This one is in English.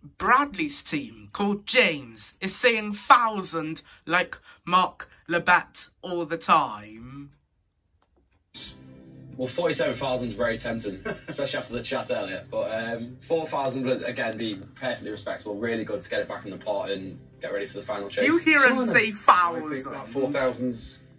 Bradley's team, called James, is saying Fousand like Mark Labbett all the time. Well, 47,000 is very tempting, especially after the chat earlier. But 4,000 would, again, be perfectly respectable. Really good to get it back in the pot and get ready for the final chase. Do you hear him say 1,000? 4,000's